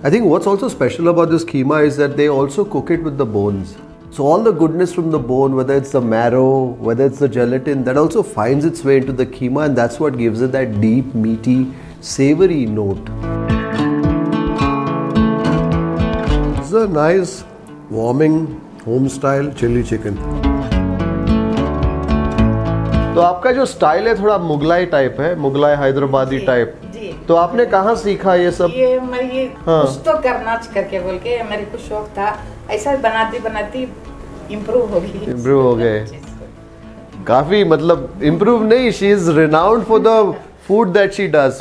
I think what's also special about this keema is that they also cook it with the bones. So all the goodness from the bone, whether it's the marrow, whether it's the gelatin, that also finds its way into the keema, and that's what gives it that deep, meaty, savory note. This is a nice, warming, home-style chili chicken. तो आपका जो style है थोड़ा Mughlai type है, Mughlai Hyderabadi type. तो आपने कहाँ सीखा ये सब? ये कुछ तो करना करके बोल के मेरे को शौक था, ऐसा बनाती बनाती इम्प्रूव हो गई। इम्प्रूव हो गए काफी, मतलब इम्प्रूव नहीं, she is renowned for the food that she does.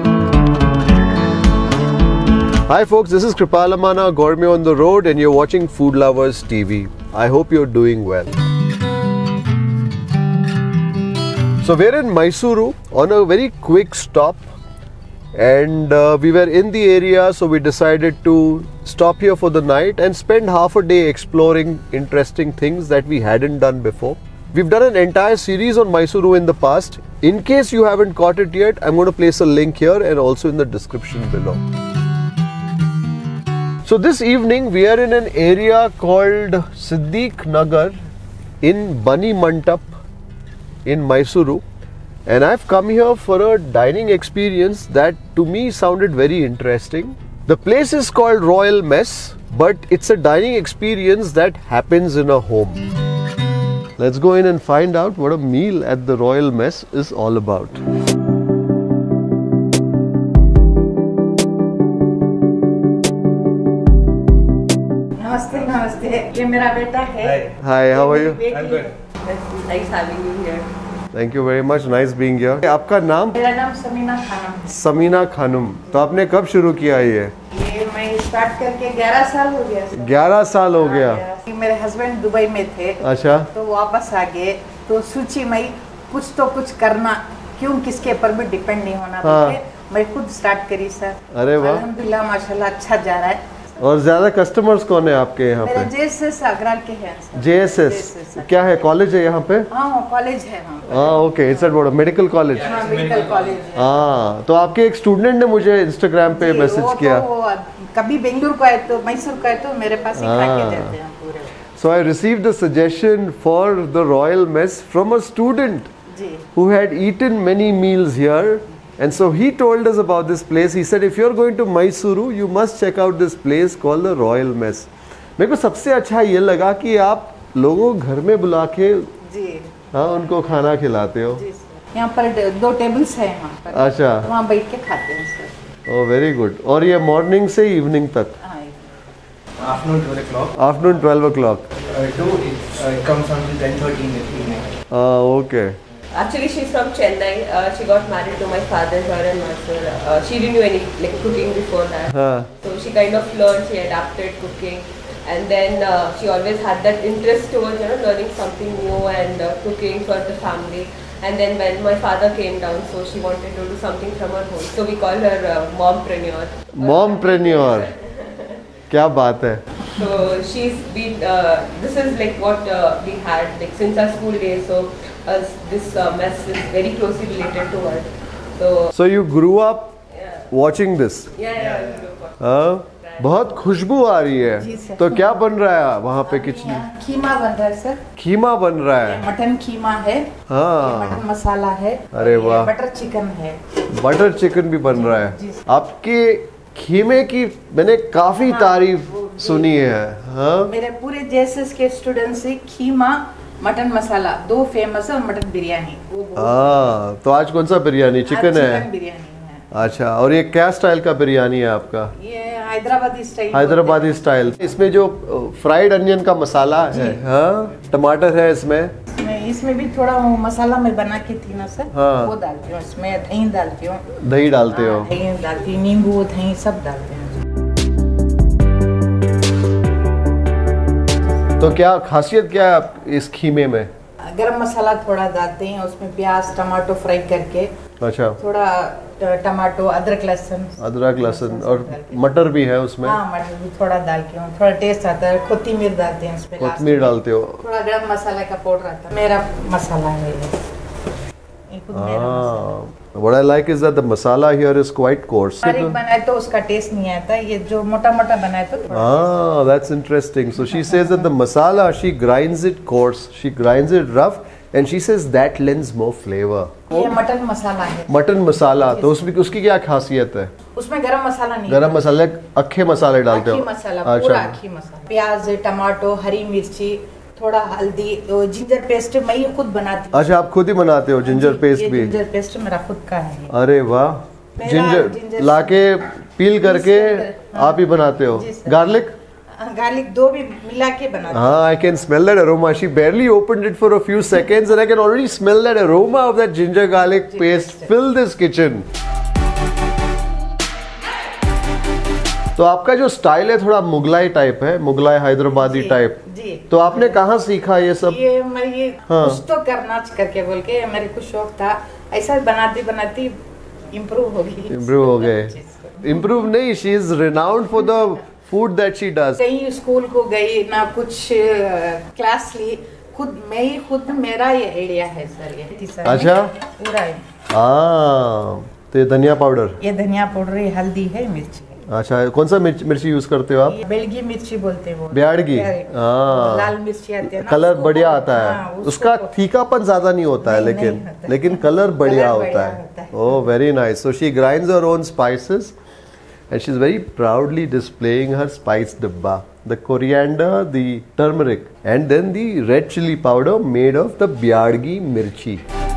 Hi folks, this is Kripal Amana, Gourmet on the Road, and you're watching Food Lovers TV. I hope you're doing well. So we're in Mysuru on a very quick stop, and we were in the area, so we decided to stop here for the night and spend half a day exploring interesting things that we hadn't done before. We've done an entire series on Mysuru in the past. In case you haven't caught it yet, I'm going to place a link here and also in the description below. So this evening we are in an area called Siddiq Nagar in Bani Mantap in Mysuru, and I've come here for a dining experience that to me sounded very interesting. The place is called Royal Mess, but it's a dining experience that happens in a home. Let's go in and find out what a meal at the Royal Mess is all about. नमस्ते नमस्ते, ये मेरा बेटा है। Hi, how are you? I'm good. Nice having you here. Thank you very much. Nice being here. आपका नाम? मेरा नाम समीना खानम। समीना खानम। तो आपने कब शुरू किया ये? ये मैं स्टार्ट करके 11 साल हो गया। 11 साल हो गया। मेरे हस्बैंड दुबई में थे। अच्छा। तो वापस आ गए, तो सोची मैं कुछ तो कुछ करना, क्यों किसके ऊपर भी डिपेंड नहीं होना। हाँ। मैं खुद स्टार्ट करी सर। अरे वाह। अल्हम्दुलिल्लाह माशाल्लाह अच्छा जा रहा है। और ज्यादा कस्टमर्स कौन है आपके यहाँ पे? JSS आगरा के हैं। JSS क्या है, कॉलेज है यहाँ पे? हाँ कॉलेज है। हाँ okay, it's board medical college. हाँ मेडिकल कॉलेज। हाँ, तो आपके एक स्टूडेंट ने मुझे इंस्टाग्राम पे मैसेज किया। कभी बेंगलुरु को आए तो मैसूर को आए तो मेरे पास ही खा के जाते हैं पूरे। So I received a suggestion for the Royal Mess from a student who had eaten many meals here. And so he told us about this place. He said, if you're going to Mysuru, you must check out this place called the Royal Mess. मेरे को सबसे अच्छा ये लगा कि आप लोगों को घर में बुला के हाँ उनको खाना खिलाते हो। यहाँ पर 2 टेबल्स हैं यहाँ पर। अच्छा। वहाँ बैठ के खाते हैं सर। Oh very good. और ये मॉर्निंग से इवनिंग तक? Afternoon 12 o'clock. Afternoon 12 o'clock. It comes until 10:30 in the evening. Okay. Actually, she's from Chennai. She got married to my father here in Mysore. She didn't know any cooking before that. So she kind of learned, she adapted cooking, and then she always had that interest towards learning something new and cooking for the family. And then when my father came down, so she wanted to do something from her home. So we call her mompreneur. Mompreneur. क्या बात है? So she's been. This is like what we had like since our school days. So this mess is very closely related to her. So you grew up watching this? Yeah. बहुत खुशबू आ रही है। तो क्या बन रहा है वहाँ पे किचन? खीमा बन रहा है सर। खीमा बन रहा है। मटन खीमा है। हाँ। मटन मसाला है। अरे वाह। बटर चिकन है। बटर चिकन भी बन रहा है। आपके खीमे की मैंने काफी तारीफ सुनी है। हाँ। मेरे पूरे JSS के स्टूडेंट्स से खीमा, मटन मसाला 2 फेमस है, और मटन बिरयानी। हाँ, तो आज कौन सा बिरयानी? चिकन है। चिकन बिरयानी है। अच्छा, और ये क्या स्टाइल का बिरयानी है आपका? ये हैदराबादी स्टाइल। हैदराबादी स्टाइल। इसमें जो फ्राइड अनियन का मसाला है, हाँ, टमाटर है इसमें भी थोड़ा मसाला में बना के थी ना सर। हाँ। वो डालती हूँ इसमें, दही डालती हूँ। दही डालते हो? दही डालती हूँ, नींबू दही सब डालते हैं। तो क्या खासियत क्या है इस खीमे में? गरम मसाला थोड़ा डालते हैं, उसमें प्याज टमाटो फ्राई करके। अच्छा। थोड़ा टमाटो, अदरक लहसुन और मटर भी है उसमें। हाँ, मटर भी थोड़ा डाल के थोड़ा टेस्ट आता है। कोथिमीर डालते हैं इसमें। कोथिमीर डालते हो? थोड़ा गरम मसाला का पाउडर आता है। मेरा मसाला है ये खुद मेरा मसाला। What I like is that the masala here is quite coarse. बारीक बनाए तो उसका टेस्ट नहीं आता, ये जो मोटा-मोटा बनाए तो थोड़ा। That's interesting. So she says that the masala, she grinds it coarse, she grinds it rough, and she says that lends more flavor. ये मटन मसाला है। मटन मसाला, तो उसमें उसकी क्या खासियत है? उसमें गरम मसाला नहीं। गरम मसाले, अक्खे मसाले डालते हो? अक्खी मसाला, पूरा अक्खी मसाला। प्याज, टमाटो, हरी मिर्ची, थोड़ा हल्दी, जिंजर पेस्ट मैं ही खुद बनाती हूँ। अच्छा, आप खुद ही बनाते हो जिंजर पेस्ट भी? जिंजर पेस्ट मेरा खुद का है। अरे वाह, जिंजर लाके पील करके आप ही बनाते हो? गार्लिक? गार्लिक दो भी मिला के बनाते हैं। I can smell that aroma. She barely opened it for a few seconds and I can already smell that aroma of that ginger garlic paste fill this kitchen. तो आपका जो स्टाइल है थोड़ा मुगलाई टाइप है, मुगलाई हैदराबादी टाइप। तो आपने कहाँ सीखा ये सब? ये मैं कुछ तो करना करके बोल के मेरे को शौक था, ऐसा बनाती बनाती इम्प्रूव हो गई। इम्प्रूव हो गए? इम्प्रूव नहीं, she is renowned for the food that she does. कहीं स्कूल को गई ना, कुछ क्लास ली, खुद मैं ही खुद मेरा ये आइडिया है सर ये। अच्छा, पूरा है। तो ये धनिया पाउडर? ये धनिया पाउडर, ये हल्दी है, मिर्ची। अच्छा, कौन सा मिर्ची यूज करते हो आप? बेलगी मिर्ची बोलते हैं वो। ब्याड़गी? लाल मिर्ची आती है ना, कलर बढ़िया आता है उसका, तीखापन ज्यादा नहीं होता है लेकिन कलर बढ़िया होता है। Oh, very nice. So she grinds her own spices and she's very proudly displaying her spice dabba, the coriander, the turmeric, and then the red chili powder made of the byadgi mirchi.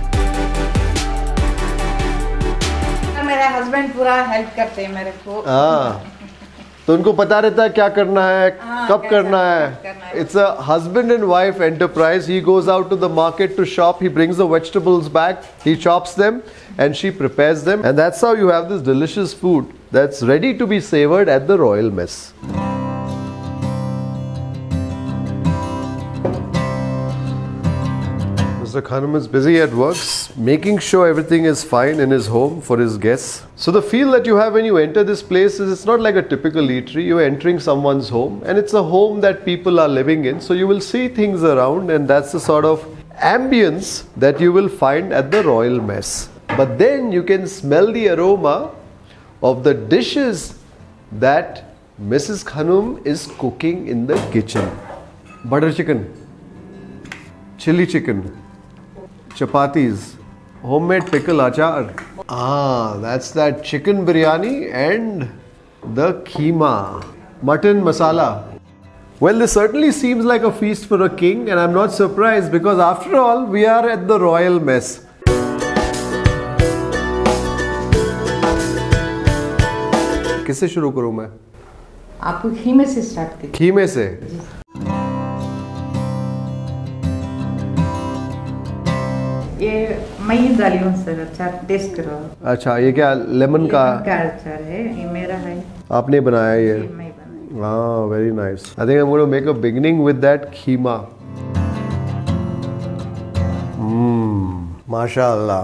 मेरे husband पूरा help करते हैं मेरे को। तो उनको पता रहता है क्या करना है, कब करना है। It's a husband and wife enterprise. He goes out to the market to shop, he brings the vegetables back, he chops them and she prepares them, and that's how you have this delicious food that's ready to be savored at the royal mess. Mr. Khanum is busy at work, making sure everything is fine in his home for his guests. So the feel that you have when you enter this place is it's not like a typical eatery. You're entering someone's home and it's a home that people are living in. So you will see things around and that's the sort of ambience that you will find at the royal mess. But then you can smell the aroma of the dishes that Mrs. Khanum is cooking in the kitchen. Butter chicken, chili chicken, chapatis, homemade pickle achar. That's that chicken biryani and the keema, mutton masala. Well, this certainly seems like a feast for a king, and I'm not surprised because after all, we are at the royal mess. किससे शुरू करूं मैं? आपको खीमे से start करिए। खीमे से? ये मैं ही डाली हूँ सर, अच्छा टेस्ट करो। अच्छा, ये क्या लेमन का अचार है? ये मेरा है। आपने बनाया ये? मैं बनाया। Very nice. I think I'm going to make a beginning with that keema. Mashallah.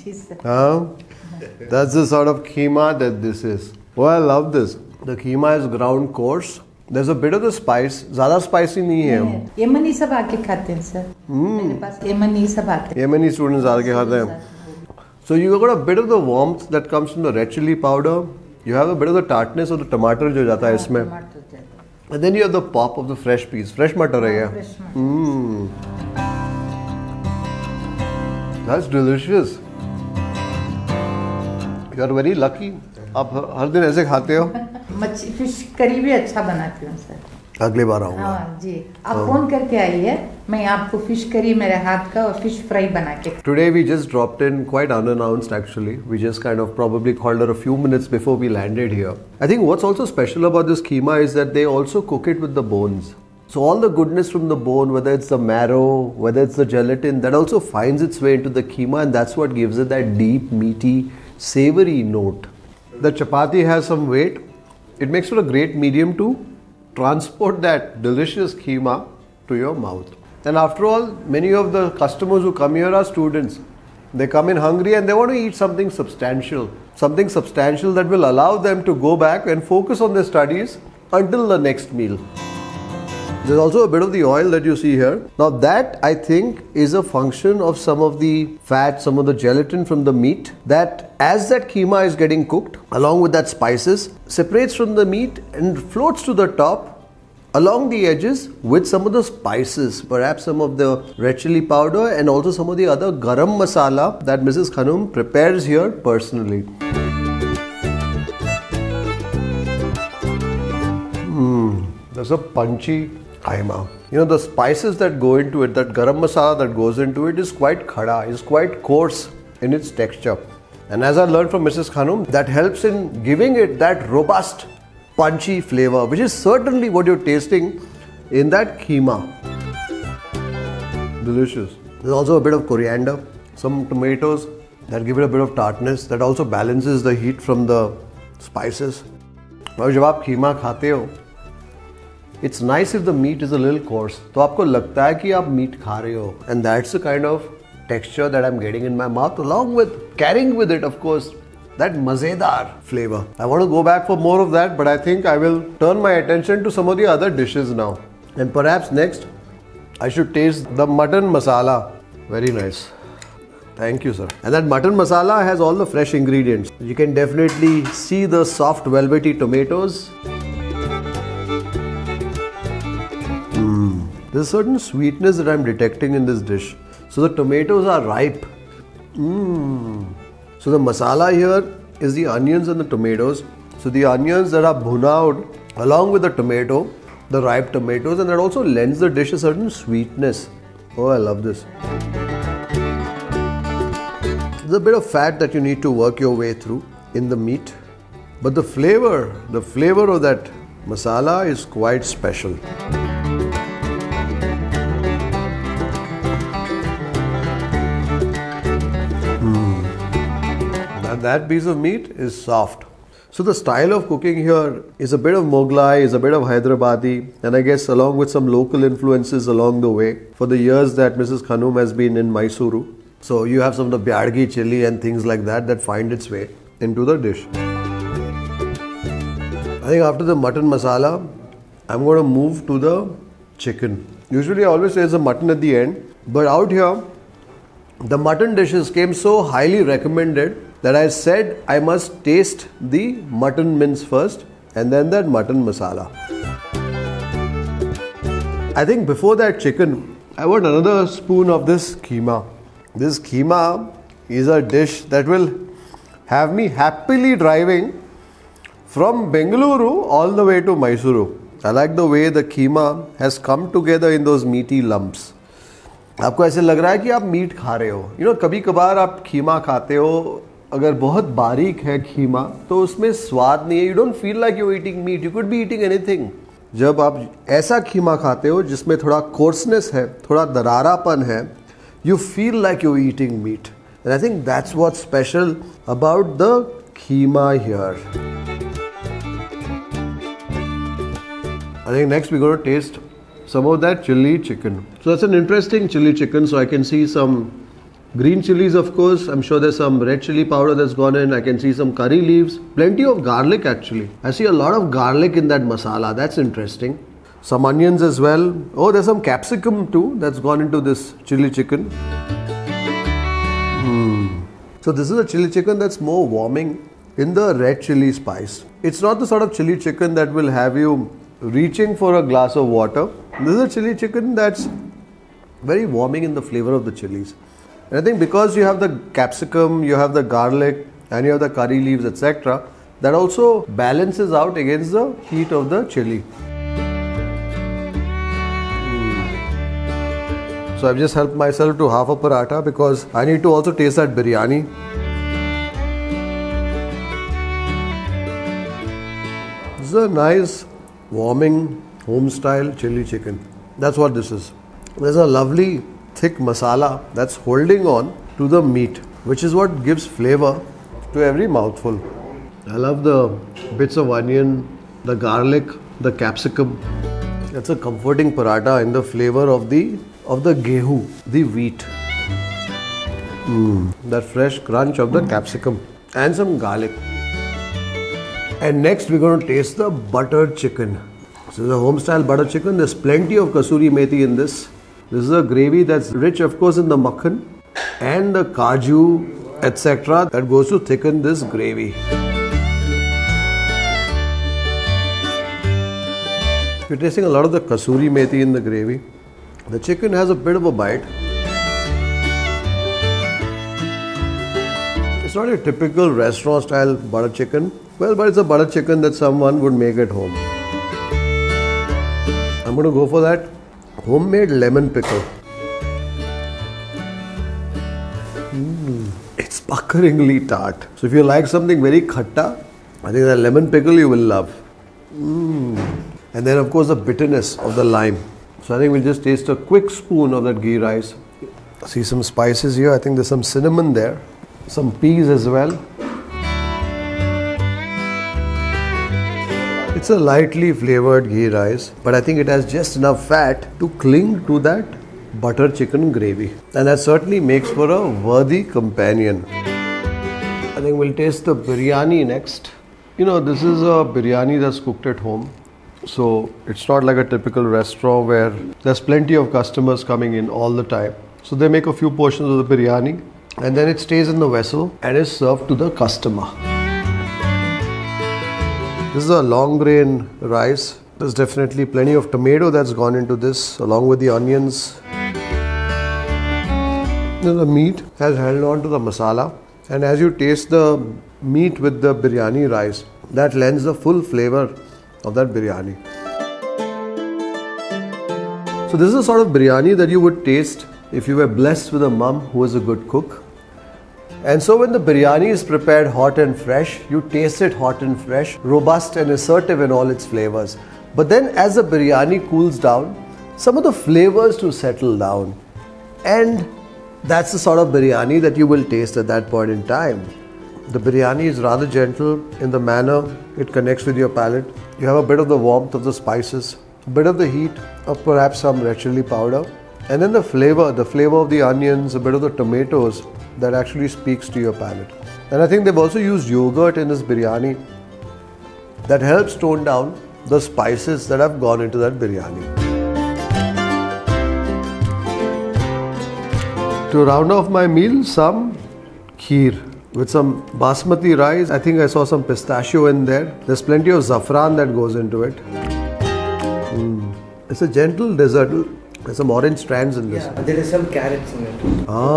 That's the sort of keema that this is. Oh, I love this. The keema is ground coarse. There's a bit of the spice. ज़्यादा spicy नहीं है। यमनी सब आके खाते हैं sir. मेरे पास यमनी सब आते हैं। Yemeni students आके खाते हैं। So you got a bit of the warmth that comes from the red chili powder. You have a bit of the tartness of the tomato जो जाता है इसमें. And then you have the pop of the fresh peas. Fresh मटर है ये. That's delicious. You are very lucky. आप हर दिन ऐसे खाते हो? मच्छी फिश करी भी अच्छा बनाती हूँ सर। अगली बार आऊँगा। हाँ जी, आप फोन करके आइए, मैं आपको फिश करी मेरे हाथ का और फिश फ्राई बना के। Today we just dropped in quite unannounced actually. We just kind of probably called her a few minutes before we landed here. I think what's also special about this keema is that they also cook it with the bones. So all the goodness from the bone, whether it's the marrow, whether it's the gelatin, that also finds its way into the keema, and that's what gives it that deep, meaty, savory note. The chapati has some weight. It makes for a great medium to transport that delicious keema to your mouth. And after all, many of the customers who come here are students. They come in hungry and they want to eat something substantial that will allow them to go back and focus on their studies until the next meal. There's also a bit of the oil that you see here. Now that I think is a function of some of the fat, some of the gelatin from the meat, that as that keema is getting cooked along with that spices, separates from the meat and floats to the top along the edges with some of the spices, perhaps some of the red chili powder and also some of the other garam masala that Mrs. Khanum prepares here personally. There's a punchy keema. You know, the spices that go into it, that garam masala that goes into it is quite khada, is quite coarse in its texture. And as I learned from Mrs. Khanum, that helps in giving it that robust, punchy flavor, which is certainly what you're tasting in that keema. Delicious. There's also a bit of coriander, some tomatoes that give it a bit of tartness, that also balances the heat from the spices. Now, जब आप कीमा खाते हो, it's nice if the meat is a little coarse. तो आपको लगता है कि आप meat खा रहे हो, and that's the kind of texture that I'm getting in my mouth, along with carrying with it, of course, that mazedar flavor. I want to go back for more of that, but I think I will turn my attention to some of the other dishes now. And perhaps next, I should taste the mutton masala. Very nice. Thank you, sir. And that mutton masala has all the fresh ingredients. You can definitely see the soft velvety tomatoes. There's a certain sweetness that I'm detecting in this dish. So the tomatoes are ripe. So the masala here is the onions and the tomatoes. So the onions that are bhuna along with the tomato, the ripe tomatoes, and that also lends the dish a certain sweetness. Oh, I love this. There's a bit of fat that you need to work your way through in the meat, but the flavor of that masala is quite special. That piece of meat is soft. So the style of cooking here is a bit of Mughlai, is a bit of Hyderabadi, and I guess along with some local influences along the way for the years that Mrs. Khanum has been in Mysuru. So you have some of the Byadgi chili and things like that find its way into the dish. I think after the mutton masala, I'm going to move to the chicken. Usually I always say there's a mutton at the end, but out here, the mutton dishes came so highly recommended that I said I must taste the mutton mince first and then that mutton masala. I think before that chicken, I want another spoon of this keema. This keema is a dish that will have me happily driving from Bengaluru all the way to Mysuru. I like the way the keema has come together in those meaty lumps. आपको ऐसे लग रहा है कि आप meet खा रहे हो. You know, कभी कभार आप खीमा खाते हो, अगर बहुत बारीक है खीमा तो उसमें स्वाद नहीं है. You don't feel like you're eating meat. You could be eating anything. जब आप ऐसा खीमा खाते हो जिसमें थोड़ा coarseness है, थोड़ा दरारापन है, you feel like you're eating meat. And I think that's what's special about the keema here. I think next we're going to taste some of that chili chicken. So that's an interesting chili chicken. So I can see some green chilies, of course. I'm sure there's some red chili powder that's gone in. I can see some curry leaves. Plenty of garlic actually. I see a lot of garlic in that masala. That's interesting. Some onions as well. Oh, there's some capsicum too that's gone into this chili chicken. So this is a chili chicken that's more warming in the red chili spice. It's not the sort of chili chicken that will have you reaching for a glass of water. This is a chili chicken that's very warming in the flavor of the chilies. And I think because you have the capsicum, you have the garlic, and you have the curry leaves, etc., that also balances out against the heat of the chili. So I've just helped myself to half a paratha because I need to also taste that biryani. This is a nice, warming, home-style chili chicken. That's what this is. There's a lovely, thick masala that's holding on to the meat, which is what gives flavor to every mouthful. I love the bits of onion, the garlic, the capsicum. It's a comforting paratha in the flavor of the gehu, the wheat. That fresh crunch of the capsicum and some garlic. And next we're going to taste the buttered chicken. This is a home style butter chicken. There's plenty of kasuri methi in this. This is a gravy that's rich, of course, in the makhan and the kaju, etc. that goes to thicken this gravy. You're tasting a lot of the kasuri methi in the gravy. The chicken has a bit of a bite. It's not a typical restaurant style butter chicken. Well, but it's a butter chicken that someone would make at home. I'm going to go for that homemade lemon pickle. It's puckeringly tart. So if you like something very khatta, I think that lemon pickle you will love. And then of course the bitterness of the lime. So I think we'll just taste a quick spoon of that ghee rice. See some spices here. I think there's some cinnamon there. Some peas as well. It's a lightly flavored ghee rice, but I think it has just enough fat to cling to that butter chicken gravy. And that certainly makes for a worthy companion. I think we'll taste the biryani next. You know, this is a biryani that's cooked at home. So it's not like a typical restaurant where there's plenty of customers coming in all the time. So they make a few portions of the biryani and then it stays in the vessel and is served to the customer. This is a long grain rice. There's definitely plenty of tomato that's gone into this along with the onions. The meat has held on to the masala, and as you taste the meat with the biryani rice, that lends the full flavor of that biryani. So this is a sort of biryani that you would taste if you were blessed with a mum who is a good cook. And so when the biryani is prepared hot and fresh, you taste it hot and fresh, robust and assertive in all its flavors. But then as the biryani cools down, some of the flavors to settle down. And that's the sort of biryani that you will taste at that point in time. The biryani is rather gentle in the manner it connects with your palate. You have a bit of the warmth of the spices, a bit of the heat of perhaps some red chili powder, and then the flavor of the onions, a bit of the tomatoes that actually speaks to your palate. And I think they've also used yogurt in this biryani that helps tone down the spices that have gone into that biryani. To round off my meal, some kheer with some basmati rice. I think I saw some pistachio in there. There's plenty of saffron that goes into it. It's a gentle dessert. There's some orange strands in this. Yeah, there is some carrots in it.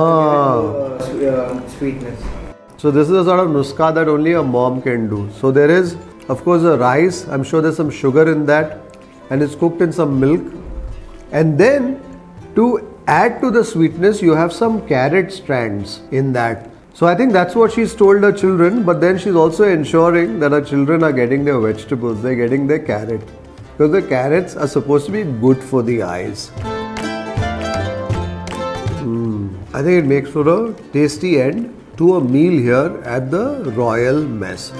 Sweetness. So this is a sort of nuska that only a mom can do. So there is, of course, a rice. I'm sure there's some sugar in that. And it's cooked in some milk. And then to add to the sweetness, you have some carrot strands in that. So I think that's what she's told her children, but then she's also ensuring that her children are getting their vegetables, they're getting their carrot. Because the carrots are supposed to be good for the eyes. I think it makes for a tasty end to a meal here at the Royal Mess.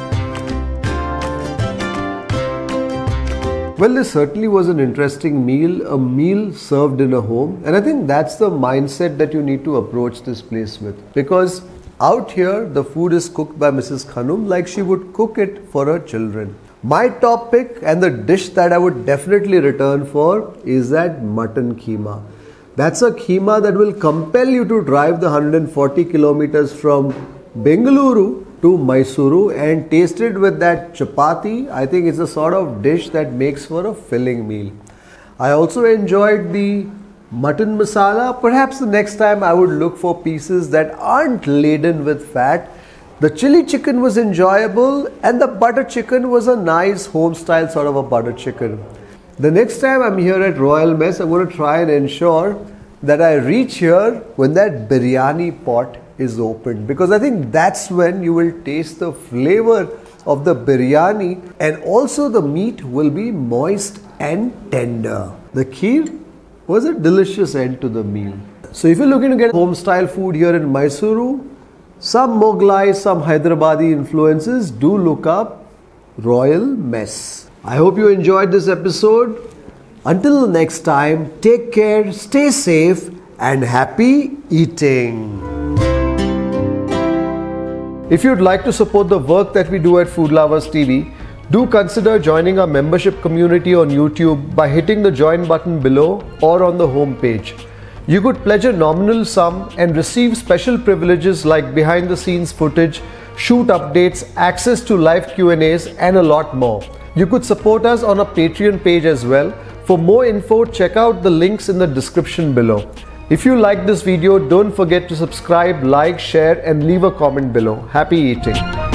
Well, this certainly was an interesting meal, a meal served in a home. And I think that's the mindset that you need to approach this place with. Because out here, the food is cooked by Mrs. Khanum like she would cook it for her children. My top pick and the dish that I would definitely return for is that mutton keema. That's a keema that will compel you to drive the 140 kilometers from Bengaluru to Mysuru and taste it with that chapati. I think it's a sort of dish that makes for a filling meal. I also enjoyed the mutton masala. Perhaps the next time I would look for pieces that aren't laden with fat. The chili chicken was enjoyable and the butter chicken was a nice home style sort of a butter chicken. The next time I'm here at Royal Mess, I'm going to try and ensure that I reach here when that biryani pot is opened, because I think that's when you will taste the flavor of the biryani and also the meat will be moist and tender. The kheer was a delicious end to the meal. So if you're looking to get home style food here in Mysuru, some Mughlai, some Hyderabadi influences, do look up Royal Mess. I hope you enjoyed this episode. Until next time, take care, stay safe and happy eating. If you'd like to support the work that we do at Food Lovers TV, Do consider joining our membership community on YouTube by hitting the join button below or on the home page. You could pledge a nominal sum and receive special privileges like behind the scenes footage, shoot updates, access to live Q&As and a lot more. You could support us on our Patreon page as well. For more info, check out the links in the description below. If you like this video, don't forget to subscribe, like, share and leave a comment below. Happy eating!